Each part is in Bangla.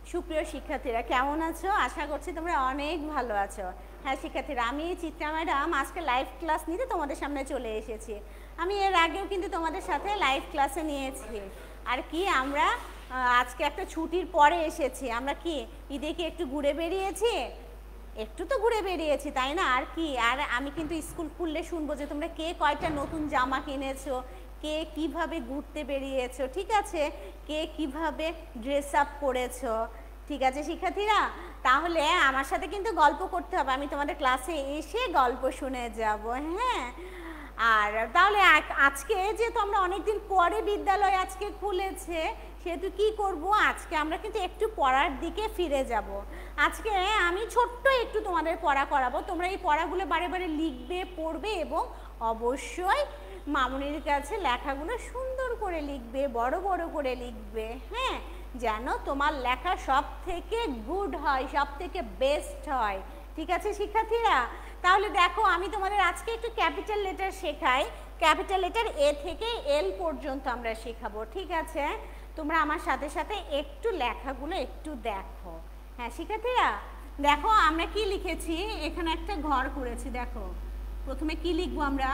সুপ্রিয় শিক্ষার্থীরা কেমন আছো? আশা করছি তোমরা অনেক ভালো আছো। হ্যাঁ শিক্ষার্থীরা, আমি চিত্রা ম্যাডাম আজকে লাইভ ক্লাস নিতে তোমাদের সামনে চলে এসেছি। আমি এর আগেও কিন্তু তোমাদের সাথে লাইভ ক্লাসে নিয়েছি। আর কি আমরা আজকে একটা ছুটির পরে এসেছি। আমরা কি ঈদে কি একটু ঘুরে বেরিয়েছি? একটু তো ঘুরে বেরিয়েছি, তাই না? আর কি, আর আমি কিন্তু স্কুল খুললে শুনবো যে তোমরা কে কয়টা নতুন জামা কিনেছো, কে কিভাবে ঘুরতে বেরিয়েছো, ঠিক আছে, কে কিভাবে ড্রেস আপ করেছো, ঠিক আছে শিক্ষার্থীরা? তাহলে আমার সাথে কিন্তু গল্প করতে হবে, আমি তোমাদের ক্লাসে এসে গল্প শুনে যাব। হ্যাঁ, আর তাহলে আজকে যেহেতু আমরা অনেকদিন পরে বিদ্যালয় আজকে খুলেছে, সেহেতু কি করব, আজকে আমরা কিন্তু একটু পড়ার দিকে ফিরে যাব। আজকে আমি ছোট্ট একটু তোমাদের পড়া করাবো। তোমরা এই পড়াগুলো বারে বারে লিখবে, পড়বে এবং অবশ্যই মামুনির কাছে লেখাগুলো সুন্দর করে লিখবে, বড় বড় করে লিখবে। হ্যাঁ, যেন তোমার লেখা সব থেকে গুড হয়, সব থেকে বেস্ট হয়, ঠিক আছে শিক্ষার্থীরা? তাহলে দেখো, আমি তোমাদের আজকে একটু ক্যাপিটাল লেটার শেখাই। ক্যাপিটাল লেটার এ থেকে এল পর্যন্ত আমরা শেখাবো, ঠিক আছে? তোমরা আমার সাথে সাথে একটু লেখাগুলো একটু দেখো। হ্যাঁ শিক্ষার্থীরা, দেখো আমরা কি লিখেছি, এখানে একটা ঘর করেছি। দেখো প্রথমে কি লিখবো আমরা,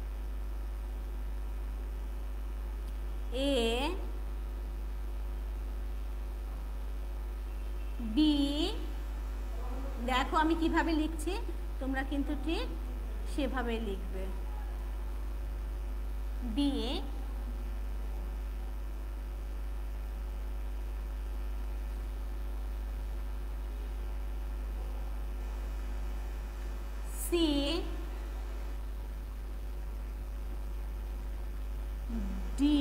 এ বি, দেখো আমি কিভাবে লিখছি, তোমরা কিন্তু ঠিক সেভাবে লিখবে। বি, সি, ডি,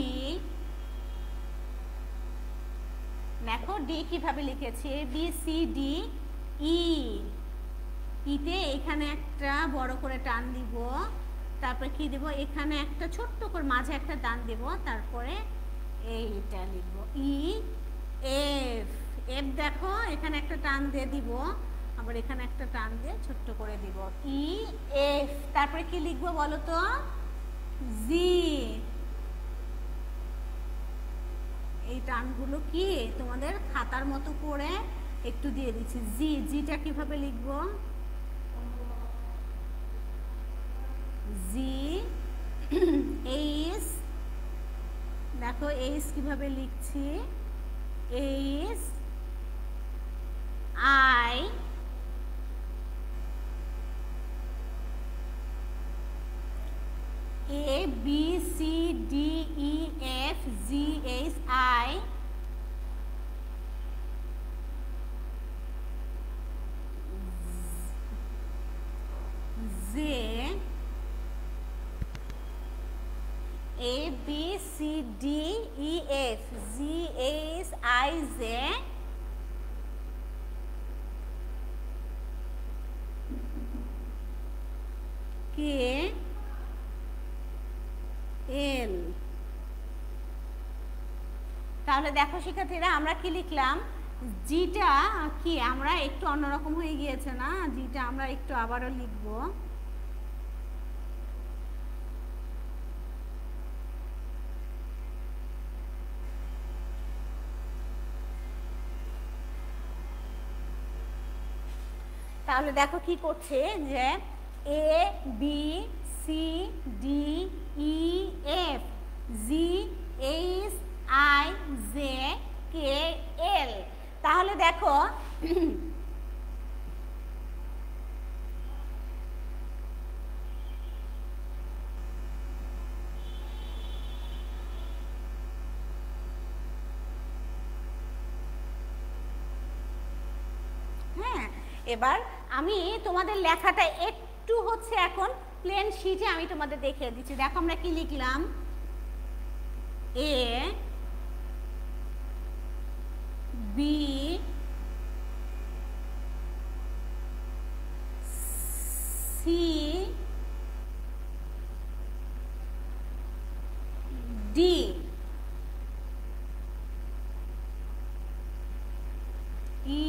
দেখো ডি কিভাবে লিখেছি, বি সি ডি, ই, ইতে এখানে একটা বড় করে টান দিব, তারপরে কি দিব, এখানে একটা ছোট্ট করে মাঝে একটা টান দিব, তারপরে এইটা লিখব ই, এফ, এফ দেখো এখানে একটা টান দিয়ে দিব, আবার এখানে একটা টান দিয়ে ছোট্ট করে দিব, ই এফ, তারপরে কি লিখবো বলো তো, জি। এই টানগুলো কি তোমাদের খাতার মতো করে একটু দিয়ে দিচ্ছি। জি, জিটা কিভাবে লিখবো, জি, এইস, দেখো এইস কিভাবে লিখছি, H, I, A B C D E F G H I, J, A B C D E F G H I J, K L. তাহলে দেখো শিক্ষার্থীরা, আমরা কি লিখলাম, জিটা কি আমরা একটু অন্যরকম হয়ে গিয়েছে না, জিটা আমরা একটু আবারও লিখব, তাহলে দেখো কি করছে, যে A B C D E F G H I J K L. তাহলে দেখো হ্যাঁ, এবার আমি তোমাদের লেখাটা একটু হচ্ছে এখন প্লেন শিটে আমি তোমাদের দেখিয়ে দিচ্ছি। দেখো আমরা কি লিখলাম, A B C D E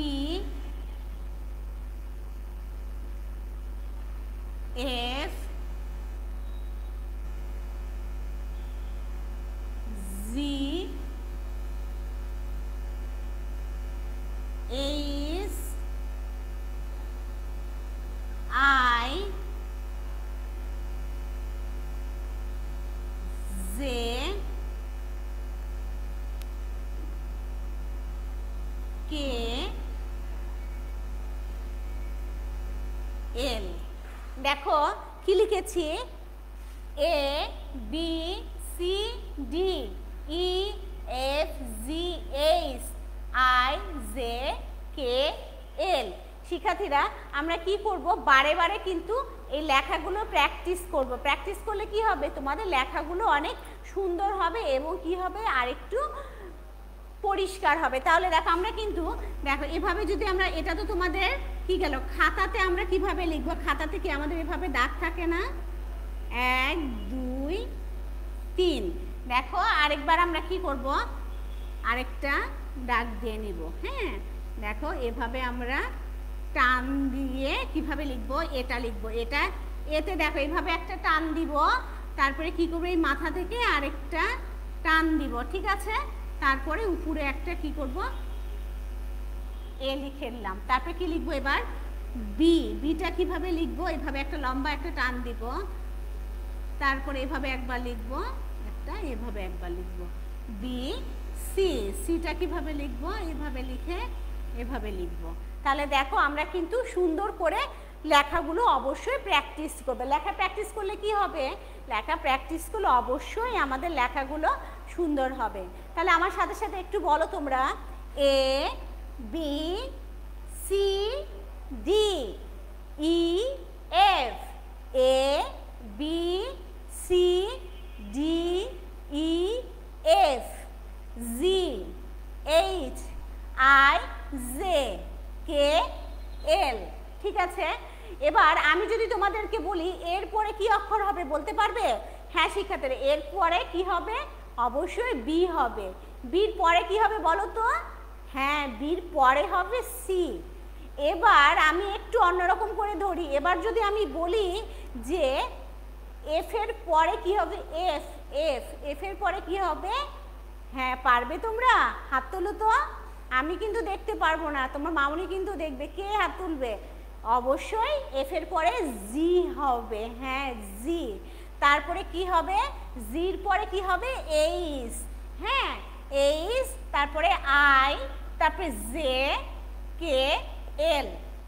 F G K L. দেখো কি লিখেছি, A B C D E F G H I J K L. শিক্ষার্থীরা আমরা কি করব, বারে বারে কিন্তু এই লেখাগুলো প্র্যাকটিস করব। প্র্যাকটিস করলে কি হবে, তোমাদের লেখাগুলো অনেক সুন্দর হবে এবং কি হবে আরেকটু পরিষ্কার হবে। তাহলে দেখো আমরা কিন্তু দেখো এভাবে যদি আমরা, এটা তো তোমাদের কি গেল খাতাতে, আমরা কিভাবে লিখবো, খাতাতে কি আমাদের এভাবে দাগ থাকে না, 1 2 3। দেখো আরেকবার আমরা কি করব, আরেকটা দাগ দিয়ে নিব। হ্যাঁ দেখো এভাবে আমরা টান দিয়ে কিভাবে লিখবো, এটা লিখবো, এটা এতে দেখো এইভাবে একটা টান দিব, তারপরে কি করবো এই মাথা থেকে আরেকটা টান দিব, ঠিক আছে। তারপরে উপরে একটা কি করব, এ লিখে নিলাম। তারপরে কি লিখবো এবার, বি। বিটা কিভাবে লিখবো, এভাবে একটা লম্বা একটা টান দিব, তারপরে এভাবে একবার লিখবো, একটা এভাবে একবার লিখবো, বি সি। সিটা কিভাবে লিখবো, এভাবে লিখে এভাবে লিখবো। তাহলে দেখো আমরা কিন্তু সুন্দর করে লেখাগুলো অবশ্যই প্র্যাকটিস করবে। লেখা প্র্যাকটিস করলে কি হবে, লেখা প্র্যাকটিস করলে অবশ্যই আমাদের লেখাগুলো সুন্দর হবে। তাহলে আমার সাথে সাথে একটু বলো তোমরা, A B C D E F, A B C D E F G H I J K L. ঠিক আছে, এবার আমি যদি তোমাদেরকে বলি এরপরে কি অক্ষর হবে বলতে পারবে? হ্যাঁ শিক্ষার্থীরা, এরপরে কি হবে, অবশ্যই বি হবে। বির পরে কি হবে বলো তো? হ্যাঁ বির পরে হবে সি। এবার আমি একটু অন্যরকম করে ধরি, এবার যদি আমি বলি যে এফ এর পরে কি হবে, এফ। এফ এফ এর পরে কি হবে? হ্যাঁ পারবে তোমরা? হাত তোলো তো, আমি কিন্তু দেখতে পারবো না, তোমার মামনি কিন্তু দেখবে। কে হাত তুলবে? অবশ্যই এফ এর পরে জি হবে। হ্যাঁ জি। তারপরে কি হবে, জির পরে কি হবে, এইচ। হ্যাঁ এইচ, তারপরে আই, তারপরে জে কে এল।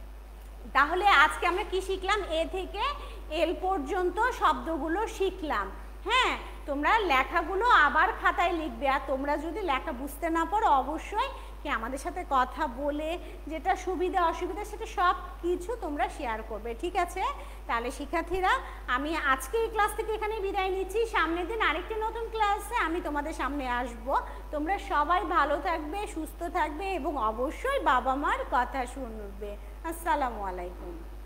তাহলে আজকে আমরা কি শিখলাম, এ থেকে এল পর্যন্ত শব্দগুলো শিখলাম। হ্যাঁ তোমরা লেখাগুলো আবার খাতায় লিখবে, আর তোমরা যদি লেখা বুঝতে না পারো অবশ্যই কি আমাদের সাথে কথা বলে যেটা সুবিধা অসুবিধা সেটা সব কিছু তোমরা শেয়ার করবে, ঠিক আছে। তাহলে শিক্ষার্থীরা আমি আজকে এই ক্লাস থেকে এখানে বিদায় নিচ্ছি। সামনের দিন আরেকটি নতুন ক্লাসে আমি তোমাদের সামনে আসব। তোমরা সবাই ভালো থাকবে, সুস্থ থাকবে এবং অবশ্যই বাবা মার কথা শুনবে। আসসালামু আলাইকুম।